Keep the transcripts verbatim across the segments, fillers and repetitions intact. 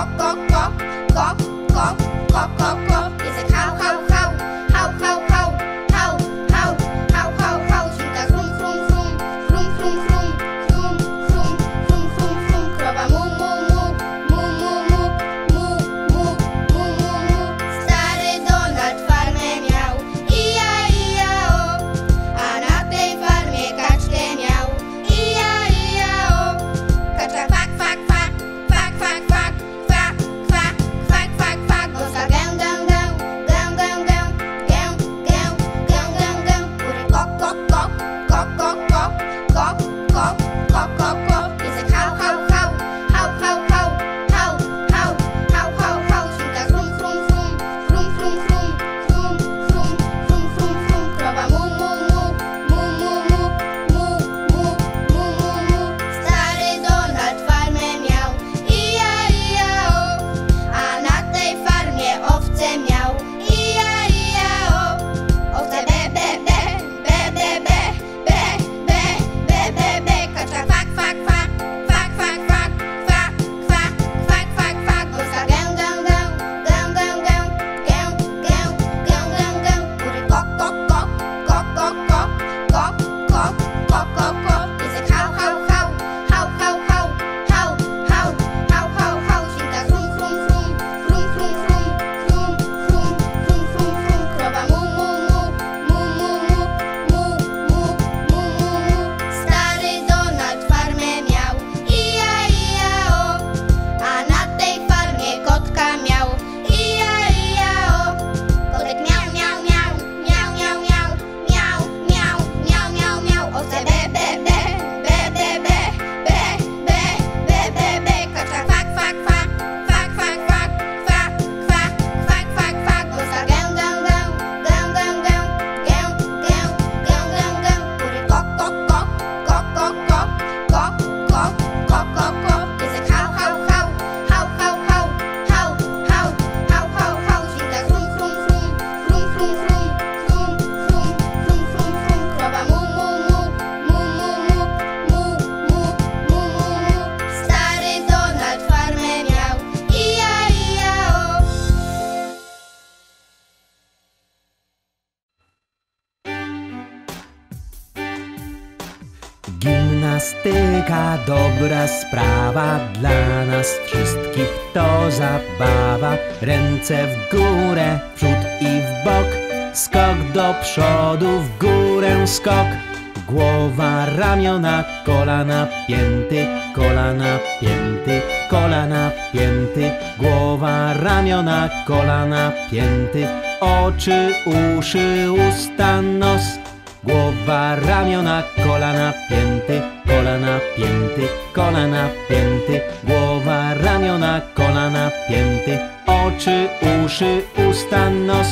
Gimnastyka dobra sprawa, dla nas wszystkich to zabawa. Ręce w górę, w przód i w bok, skok do przodu, w górę skok. Głowa, ramiona, kolana, pięty, kolana, pięty, kolana, pięty. Głowa, ramiona, kolana, pięty. Oczy, uszy, usta, nos. Głowa, ramiona, kolana, pięty, kolana, pięty, kolana, pięty. Głowa, ramiona, kolana, pięty. Oczy, uszy, usta, nos.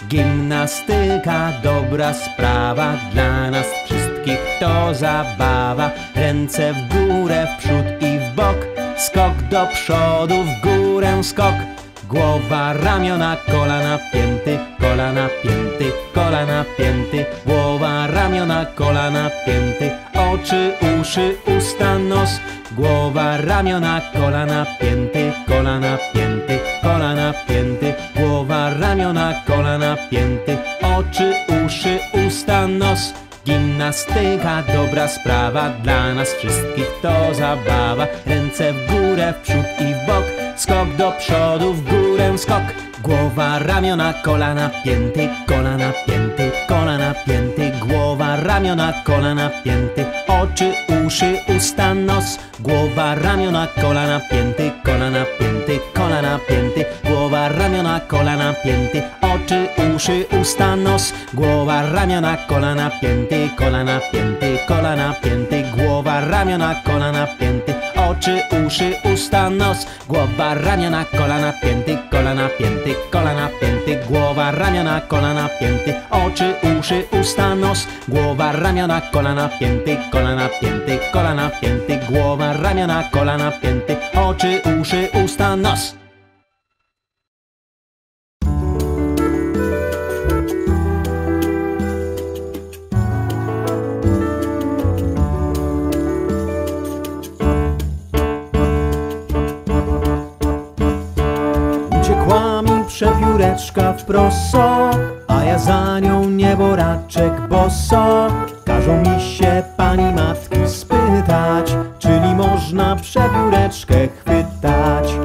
Gimnastyka dobra sprawa, dla nas wszystkich to zabawa. Ręce w górę, w przód i w bok, skok do przodu, w górę skok. Głowa, ramiona, kolana, pięty, kolana, pięty, kolana, pięty. Głowa, ramiona, kolana, pięty. Oczy, uszy, usta, nos. Głowa, ramiona, kolana, pięty, kolana, pięty, kolana, pięty. Głowa, ramiona, kolana, pięty. Oczy, uszy, usta, nos. Gimnastyka dobra sprawa, dla nas wszystkich to zabawa. Ręce w górę, w przód i w bok, skok do przodu, w górę skok. Głowa, ramiona, kolana, pięty, kolana, pięty, kolana, pięty. Głowa, ramiona, kolana, pięty. Oczy, uszy, usta, nos. Głowa, ramiona, kolana, pięty, kolana, pięty, kolana, pięty. Głowa, ramiona, kolana, pięty. Oczy, uszy, usta, nos. Głowa, ramiona, kolana, pięty, kolana, pięty, kolana, pięty. Głowa, ramiona, kolana, pięty. Oczy, uszy, usta, nos. Głowa, ramiona, kolana, pięty, kolana, pięty, kolana, pięty. Głowa, ramiona, kolana, pięty. Oczy, uszy, usta, nos. Głowa, ramiona, kolana, pięty, kolana, pięty, kolana, pięty. Głowa, ramiona, kolana, pięty. Oczy, uszy, usta, nos. pióreczka w proso, a ja za nią nieboraczek boso. Każą mi się pani matki spytać, czyli można przepióreczkę chwytać.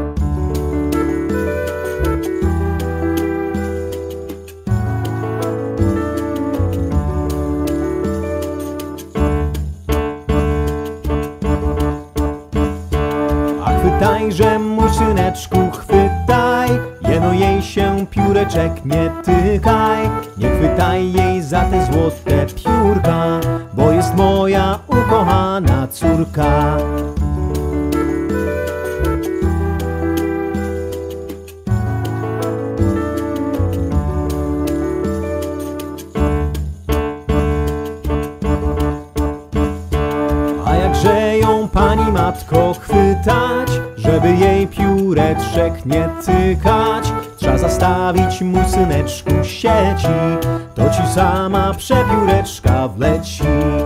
Chwytajże, mój syneczku, chwytaj, jeno jej się pióreczek nie tykaj. Nie chwytaj jej za te złote piórka, bo jest moja ukochana córka. A jakże ją, pani matko, chwytać, żeby jej pióreczek nie tykać? Trzeba zastawić, mój syneczku, sieci, to ci sama przepióreczka wleci.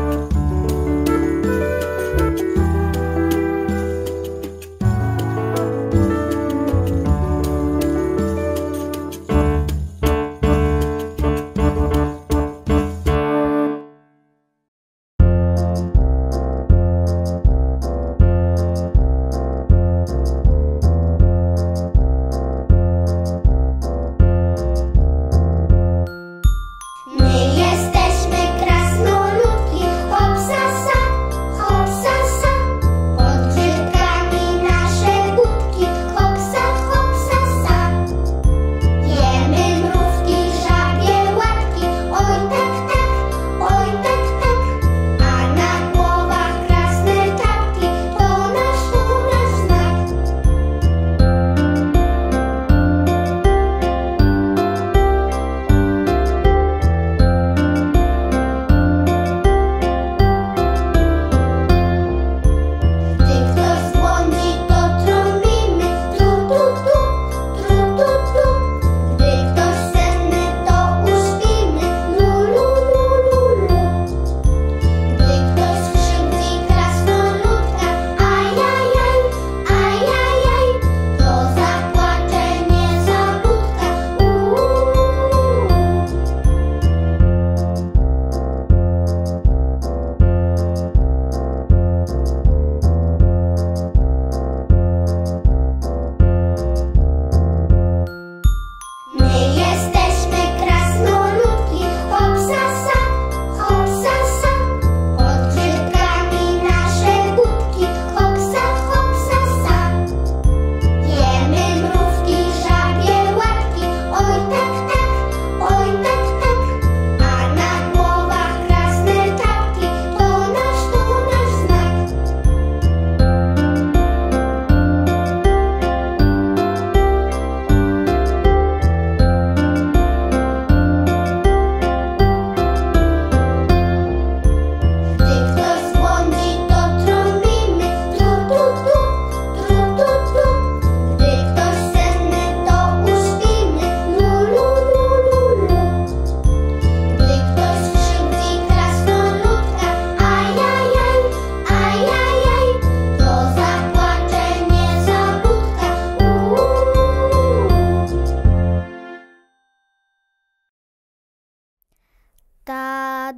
Ta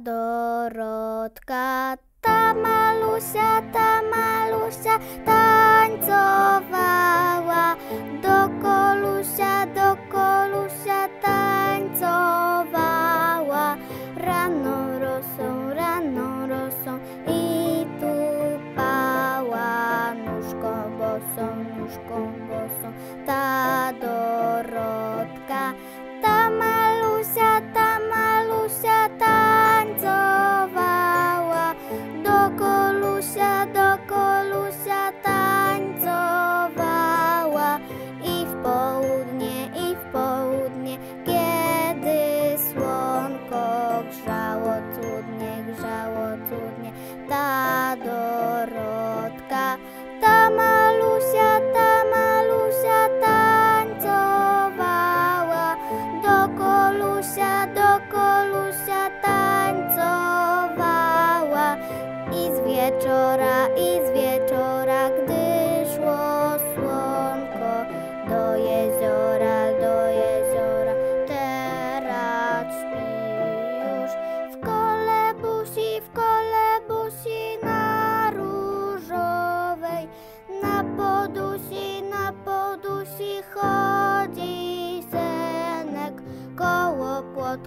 Dorotka, ta Malusia, ta Malusia tańcowała, do Kolusia, do Kolusia tańcowała. Rano rosą, rano rosą i tupała nóżką bosą, nóżką bosą. Ta Dorotka, ta Malusia, ta Malusia tańcowała, do Kolusia, do Kolusia tańcowała.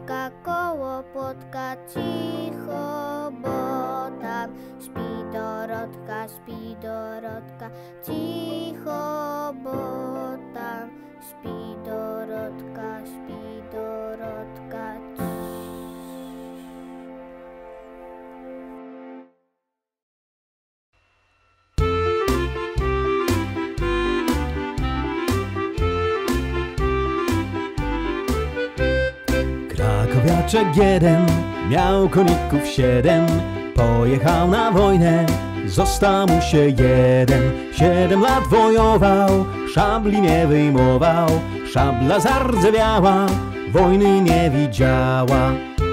płotka, koło płotka, cicho, bo tam śpi Dorotka, śpi Dorotka, cicho, bo tam śpi Dorotka, śpi Dorotka. Krakowiaczek jeden miał koników siedem, pojechał na wojnę, został mu się jeden. Siedem lat wojował, szabli nie wyjmował, szabla zardzewiała, wojny nie widziała.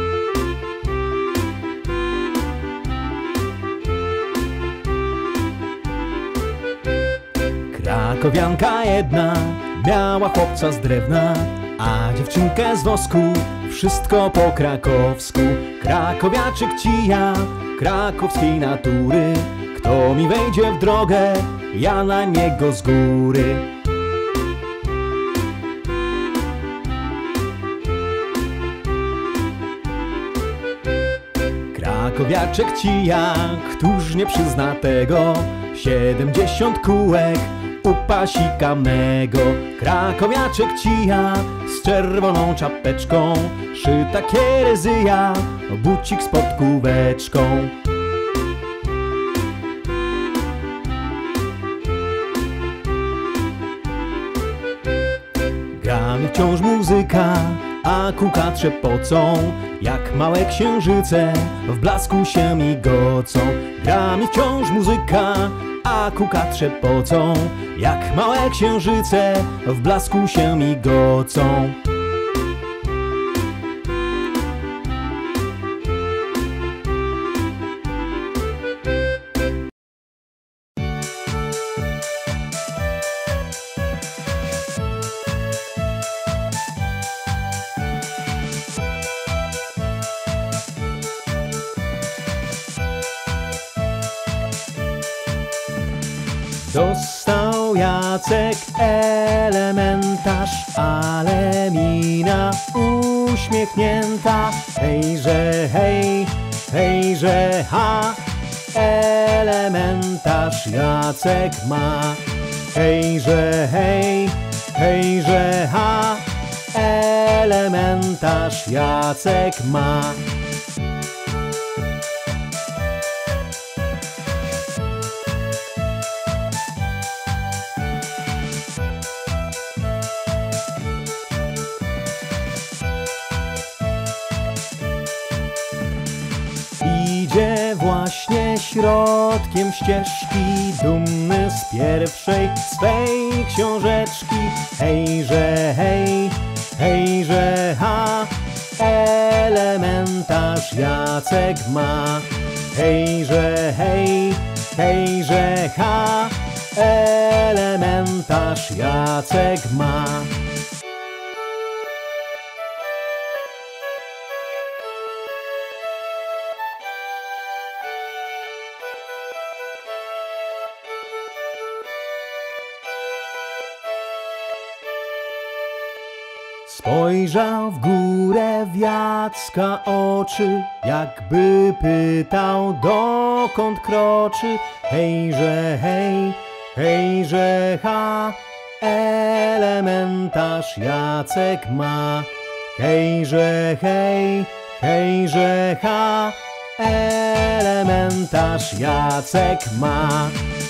Krakowianka jedna miała chłopca z drewna, a dziewczynkę z wosku, wszystko po krakowsku. Krakowiaczek cija, krakowskiej natury, kto mi wejdzie w drogę, ja na niego z góry. Krakowiaczek cija, któż nie przyzna tego, siedemdziesiąt kółek u pasika mego. Krakowiaczek cija z czerwoną czapeczką, szyta kierezyja, bucik z podkóweczką. Gra mi wciąż muzyka, a kółka trzepocą, jak małe księżyce w blasku się migocą. Gra mi wciąż muzyka, a kółka trzepocą, jak małe księżyce w blasku się migocą. Dostał Jacek elementarz, ale mina uśmiechnięta. Hejże hej, hejże ha, elementarz Jacek ma. Hejże hej, hejże ha, elementarz Jacek ma. Idzie właśnie środkiem ścieżki, dumny z pierwszej swej książeczki. Hejże hej, hejże ha, elementarz Jacek ma. Hejże hej, hejże ha, elementarz Jacek ma. Spojrzał w górę w Jacka oczy, jakby pytał, dokąd kroczy. Hejże hej, hejże ha, elementarz Jacek ma. Hejże hej, hejże ha, elementarz Jacek ma.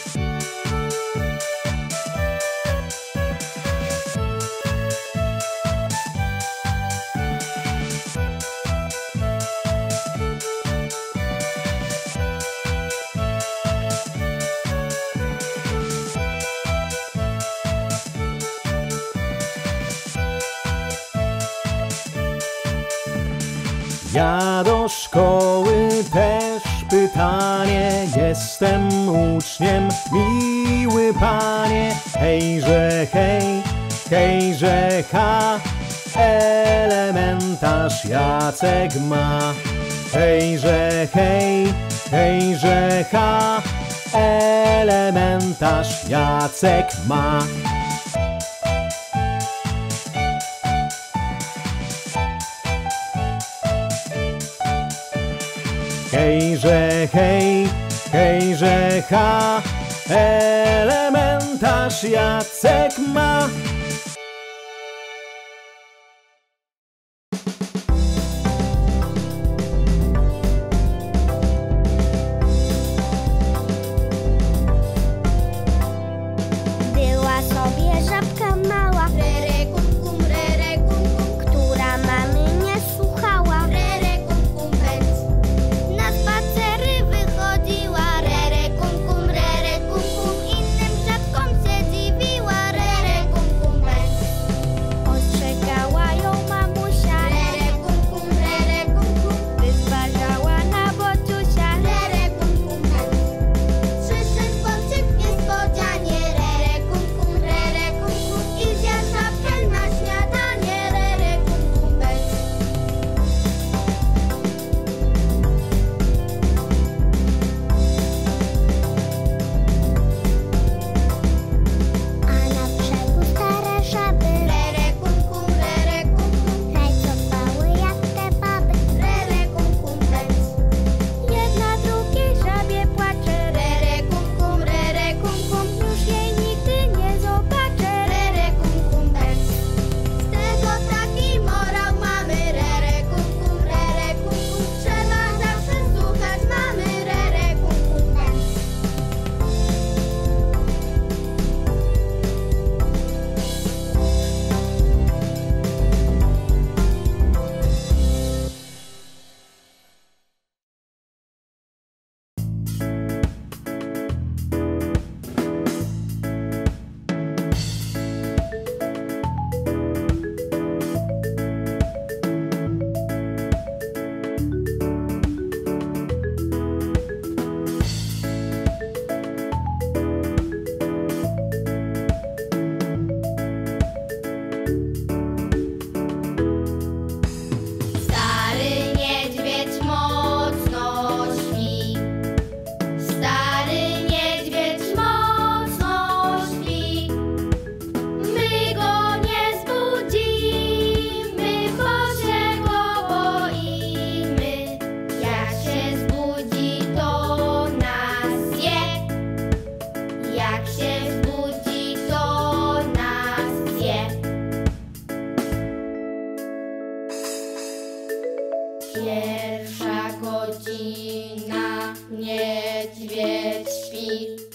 Ja do szkoły też pytanie, jestem uczniem, miły panie. Hejże hej, hejże ha, elementarz Jacek ma. Hejże hej, hejże ha, elementarz Jacek ma. Hejże hej, hejże ha, elementarz Jacek ma. Była sobie żabka mała, rere kum kum, rere kum kum, która mamy nie słuchała, rere kum kum pędz. Na spacery wychodziła, rere kum kum, rere kum kum, innym żabkom się dziwiła, rere kum kum pędz. Ostrzegała ją mamusia, rere kum kum, rere kum kum, wyzważała na bociusia, rere kum kum pędz. Przyszedł bączek niespodzianie, rere kum kum, rere kum kum, i zjadł żabkę na śniadanie, rere kum kum pędz. A na brzegu stare żaby, rere kum kum, rere kum kum, rajcowały jak te baby, rere kum kum pędz. Jedna drugiej żabie płacze, rere kum kum, rere kum kum, już jej nigdy nie zobaczę, rere kum kum pędz. Z tego taki morał mamy, rere kum kum, rere kum kum, trzeba zawsze słuchać mamy, rere kum kum pędz. Stary niedźwiedź mocno śpi, stary niedźwiedź mocno śpi. My go nie zbudzimy, bo się go boimy. Jak się zbudzi, to nas zje. Jak się zbudzi, to nas zje. Pierwsza godzina, niedźwiedź śpi.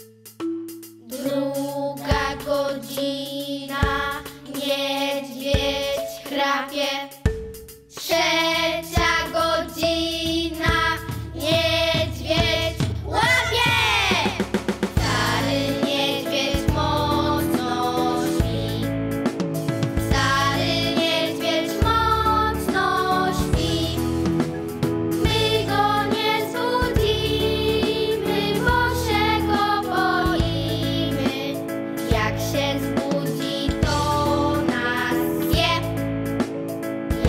Druga godzina, niedźwiedź chrapie. Trzecia godzina, niedźwiedź łapie. Stary niedźwiedź mocno śpi. Stary niedźwiedź mocno śpi. My go nie zbudzimy, bo się go boimy. Jak się zbudzi, to nas zje.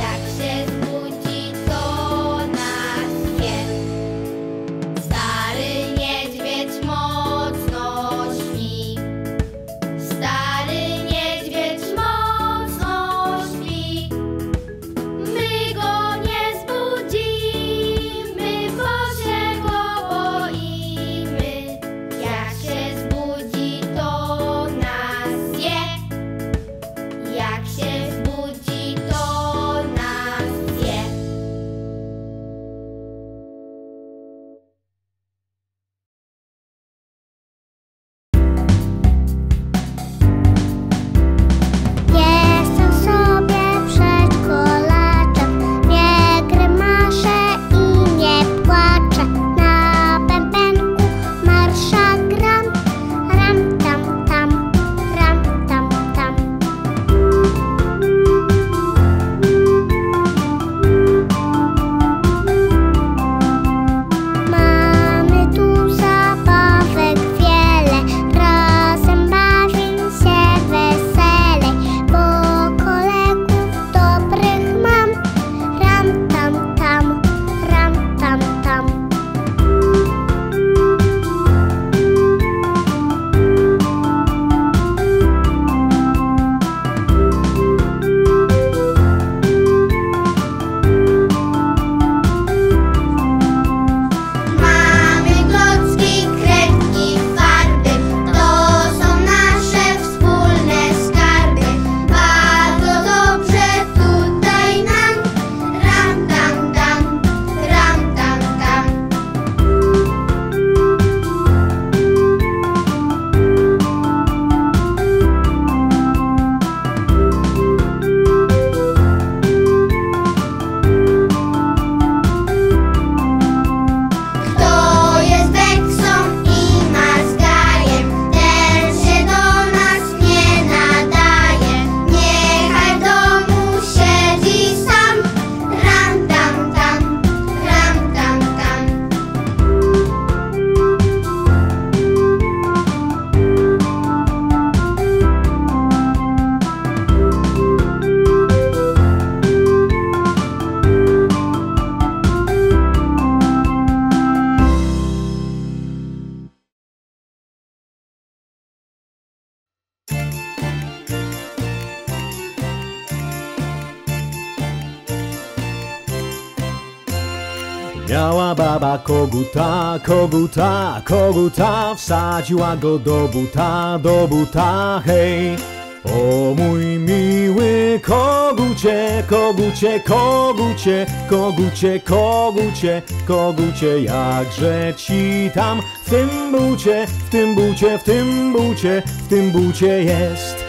Miała baba koguta, koguta, koguta, wsadziła go do buta, do buta, hej. O mój miły kogucie, kogucie, kogucie, kogucie, kogucie, kogucie, jakże ci tam w tym bucie, w tym bucie, w tym bucie, w tym bucie jest.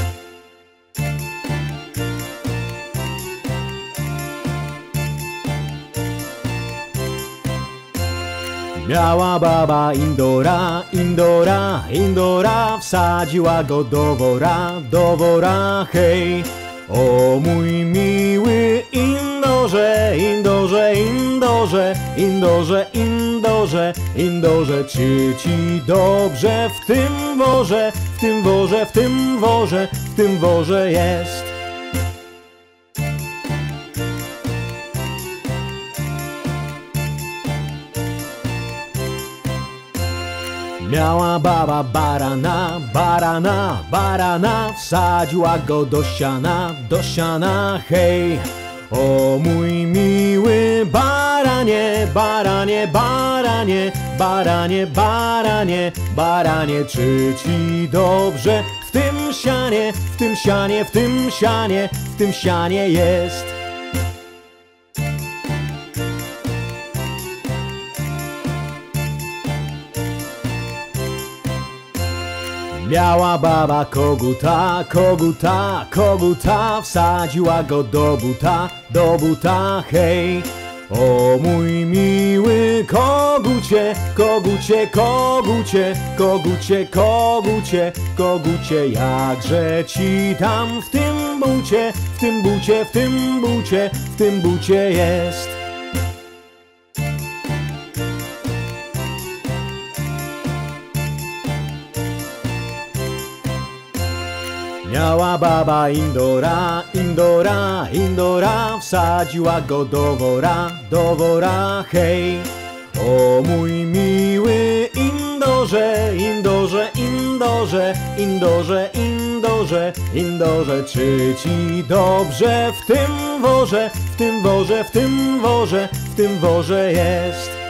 Miała baba indora, indora, indora, wsadziła go do wora, do wora, hej. O mój miły indorze, indorze, indorze, indorze, indorze, indorze, czy ci dobrze w tym worze, w tym worze, w tym worze, w tym worze jest. Miała baba barana, barana, barana, wsadziła go do siana, do siana, hej. O mój miły baranie, baranie, baranie, baranie, baranie, baranie, czy ci dobrze w tym sianie, w tym sianie, w tym sianie, w tym sianie jest. Miała baba koguta, koguta, koguta, wsadziła go do buta, do buta, hej. O mój miły kogucie, kogucie, kogucie, kogucie, kogucie, kogucie, jakże ci tam w tym bucie, w tym bucie, w tym bucie, w tym bucie jest. Miała baba indora, indora, indora, wsadziła go do wora, do wora, hej. O mój miły indorze, indorze, indorze, indorze, indorze, indorze, czy ci dobrze w tym worze, w tym worze, w tym worze, w tym worze jest.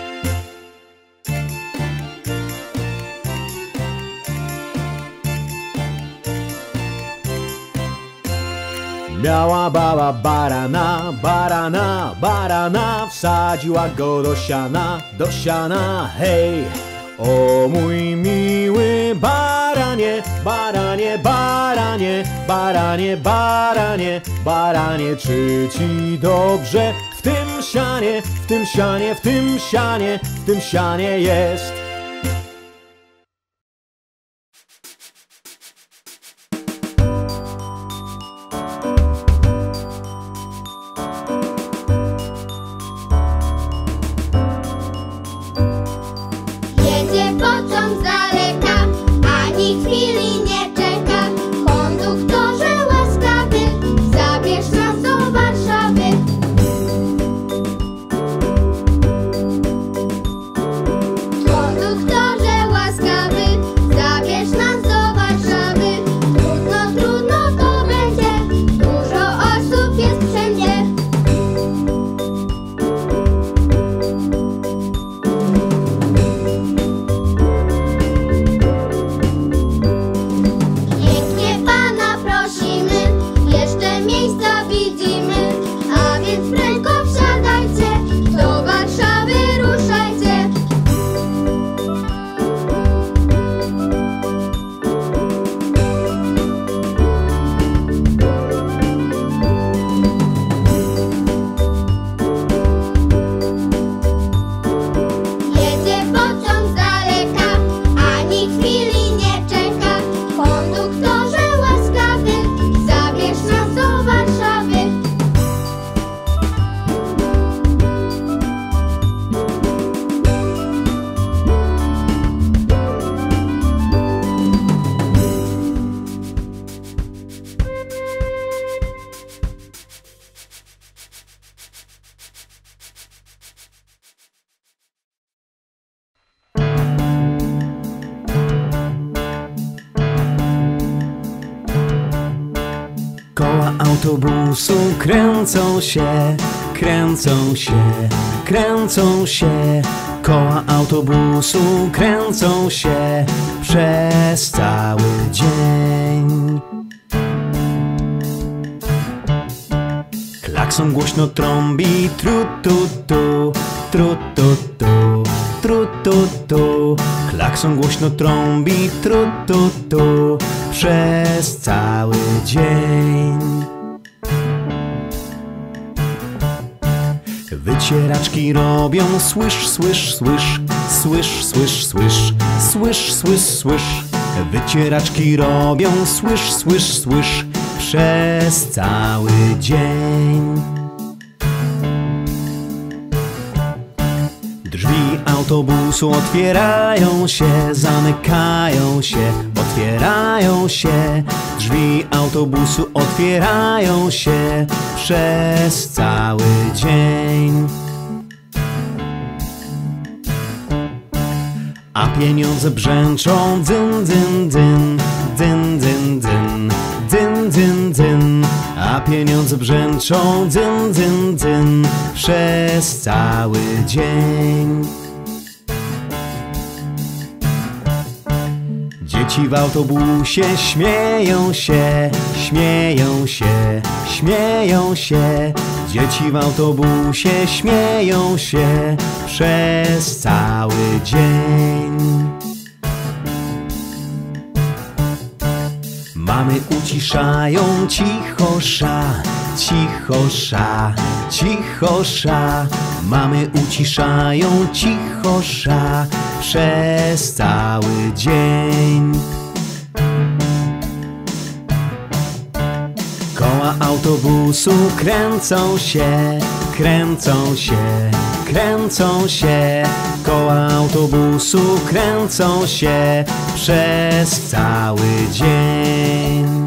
Miała baba barana, barana, barana, wsadziła go do siana, do siana, hej. O mój miły baranie, baranie, baranie, baranie, baranie, baranie, czy ci dobrze w tym sianie, w tym sianie, w tym sianie, w tym sianie jest. autobusu kręcą się, kręcą się, kręcą się. Koła autobusu kręcą się przez cały dzień. Klakson głośno trąbi, tru tu tu, tru tu tu, tru tu tu. Klakson głośno trąbi, tru tu tu, przez cały dzień. Wycieraczki robią słysz, słysz, słysz, słysz, słysz, słysz, słysz, słysz, słysz. Wycieraczki robią słysz, słysz, słysz, przez cały dzień. Drzwi autobusu otwierają się, zamykają się, otwierają się. Drzwi autobusu otwierają się przez cały dzień. A pieniądze brzęczą dzyn, dzyn, dzyn, dzyn, dzyn, dzyn, dzyn, dzyn, dzyn. A pieniądze brzęczą dzyn, dzyn, dzyn, przez cały dzień. Dzieci w autobusie śmieją się, śmieją się, śmieją się. Dzieci w autobusie śmieją się przez cały dzień. Mamy uciszają cichosza, cichosza, cichosza. Mamy uciszają cichosza przez cały dzień. Koła autobusu kręcą się, kręcą się, kręcą się. Koła autobusu kręcą się przez cały dzień.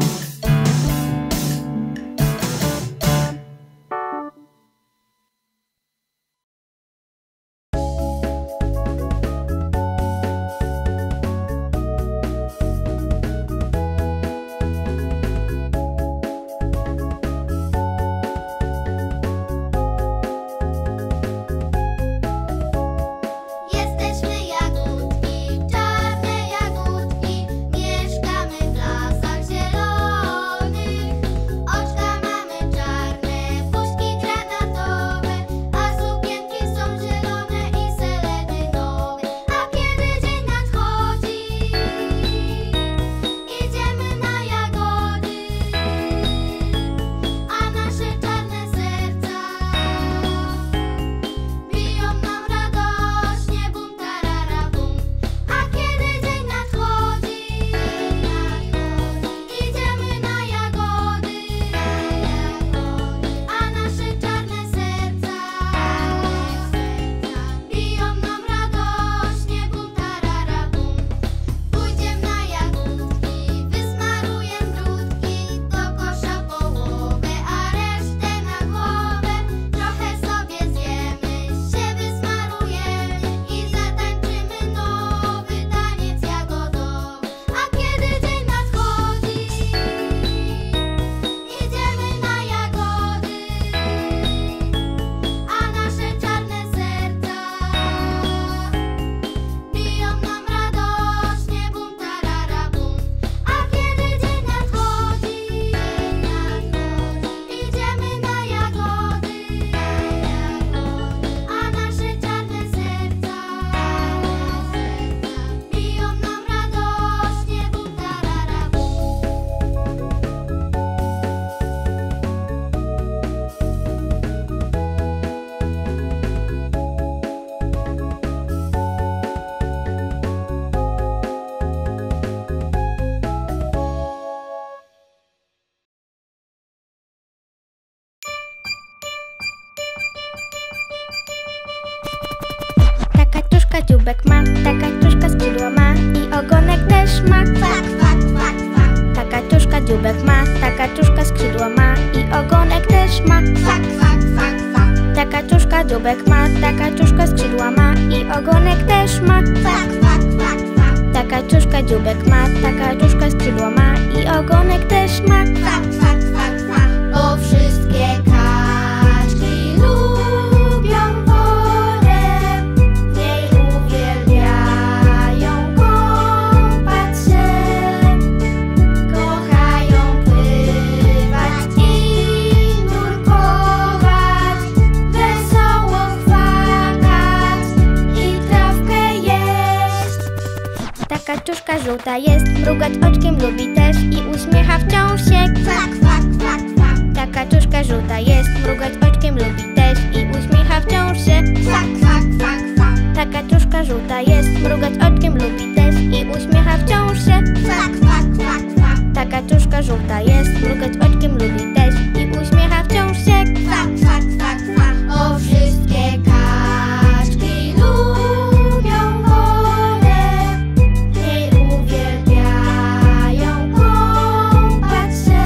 Dziubek ma, taka kciuszka skrzydła ma i ogonek też ma. Kwak, kwak, kwak, kwak. Taka kciuszka dziubek ma, taka kciuszka skrzydła ma i ogonek też ma. Kwak, kwak, kwak, kwak. Taka kciuszka dziubek ma, taka kciuszka skrzydła ma i ogonek też ma. Kwak, kwak, kwak, kwak. Taka kciuszka dziubek ma, taka kciuszka skrzydła ma i ogonek też ma. Kwak, kwak, kwak, kwak. Bo wszystkie kaczki lubią kaczuszka żółta jest, mrugać oczkiem lubi też i uśmiecha wciąż się. Kwak, kwak, kwak, kwak. Ta kaczuszka żółta jest, mrugać oczkiem lubi też i uśmiecha wciąż się. Kwak, kwak, kwak, kwak. Ta kaczuszka żółta jest, mrugać oczkiem lubi też i uśmiecha wciąż się. Kwak, kwak, kwak, kwak. Ta kaczuszka żółta jest, mrugać oczkiem lubi też i uśmiecha wciąż się. Kwak, kwak, kwak, kwak. O, wszystkie kaczki lubią wodę i uwielbiają kąpać się.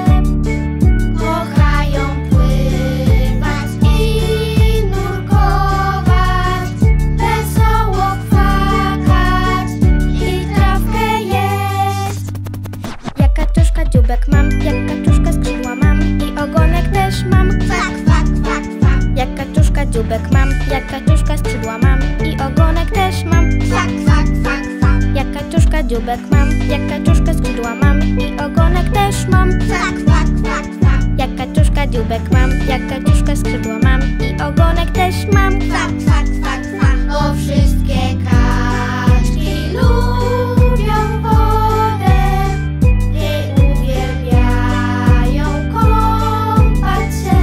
Kochają pływać i nurkować, wesoło kwakać i trawkę jeść. Jak kaczuszka dzióbek mam, jak kaczuszka skrzydła mam i ogonek też mam. Kwak, kwak, kwak, kwak. Jak kaczuszka dzióbek mam, jak kaczuszka skrzydła mam i ogonek też mam. Kwak, kwak, kwak, kwak. Jak kaczuszka dzióbek mam, jak kaczuszka skrzydła mam i ogonek też mam. Kwak, kwak, kwak, kwak. Jak kaczuszka dzióbek mam, jak kaczuszka skrzydła mam i ogonek też mam. Kwak, kwak, kwak, kwak. O, wszystkie kaczki lubią wodę i uwielbiają kąpać się.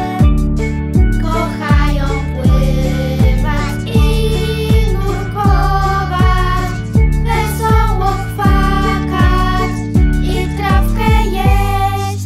Kochają pływać i nurkować, wesoło kwakać i trawkę jeść.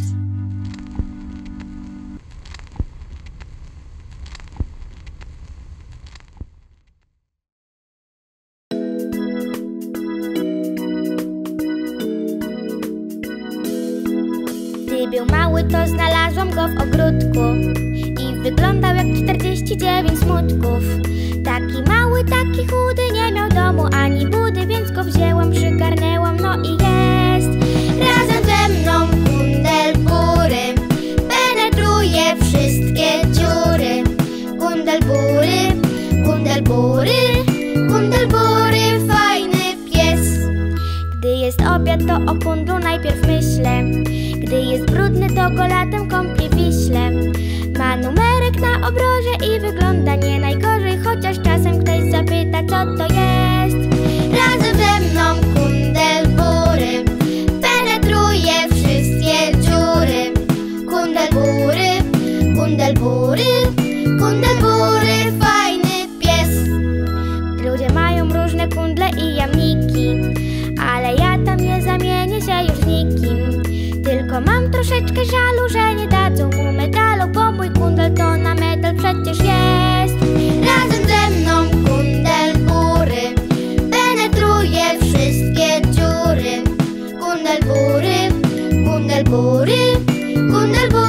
Gdy był mały, to znalazłam go w ogródku i wyglądał jak czterdzieści dziewięć smutków. Taki mały, taki chudy, nie miał domu ani budy, więc go wzięłam, przygarnęłam, no i jest. Razem ze mną kundelbury penetruje wszystkie dziury. Kundelbury, kundelbury, kundelbury, fajny pies. Gdy jest obiad, to o kundlu najpierw myślę. Gdy jest brudny, to go latem kąpie w Wiśle. Ma numerek na obroże i wygląda nie najgorzej, chociaż czasem ktoś zapyta, co to jest. Razem ze mną kundelbury penetruje wszystkie dziury. Kundelbury, kundelbury, kundelbury, fajny pies. Ludzie mają różne kundle i jamniki, ale ja tam nie zamienię się już z nikim. Tylko mam troszeczkę żalu, że nie dadzą mu medalu, bo mój kundel to na medal przecież jest. Razem ze mną kundelbury penetruje wszystkie dziury. Kundelbury, kundelbury, kundelbury.